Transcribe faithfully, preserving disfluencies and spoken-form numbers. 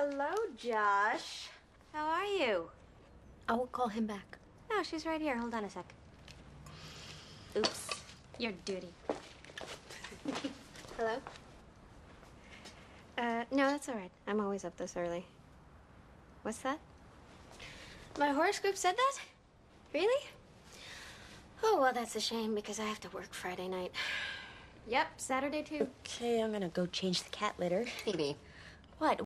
Hello, Josh. How are you? I will call him back. No, she's right here. Hold on a sec. Oops. Your duty. Hello? Uh, no, that's all right. I'm always up this early. What's that? My horoscope said that? Really? Oh, well, that's a shame because I have to work Friday night. Yep, Saturday too. Okay, I'm gonna go change the cat litter. Phoebe. What?